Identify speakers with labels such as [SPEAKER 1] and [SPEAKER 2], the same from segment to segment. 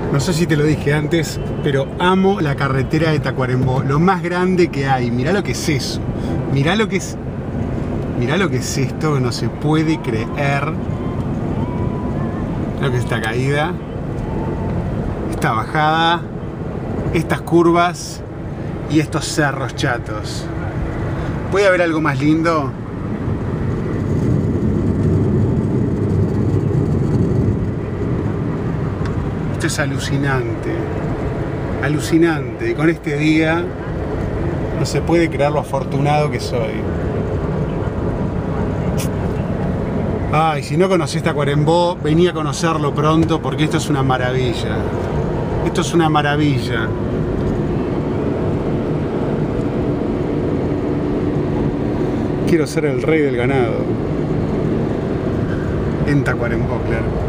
[SPEAKER 1] No sé si te lo dije antes, pero amo la carretera de Tacuarembó, lo más grande que hay. Mirá lo que es eso. Mirá lo que es esto, que no se puede creer. Lo que es esta caída, esta bajada, estas curvas y estos cerros chatos. ¿Puede haber algo más lindo? Esto es alucinante, alucinante. Y con este día no se puede creer lo afortunado que soy. Ay, si no conocés Tacuarembó, vení a conocerlo pronto porque esto es una maravilla. Esto es una maravilla. Quiero ser el rey del ganado. En Tacuarembó, claro.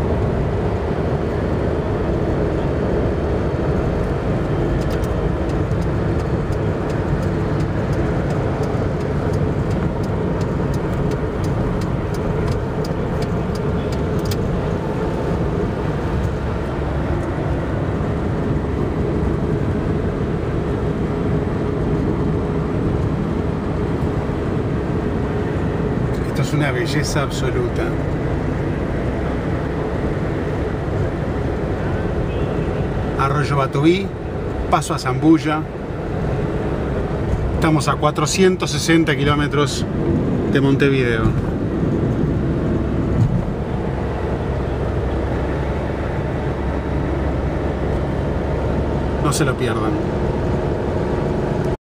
[SPEAKER 1] Es una belleza absoluta. Arroyo Batoví, paso a Zambulla. Estamos a 460 kilómetros de Montevideo. No se lo pierdan.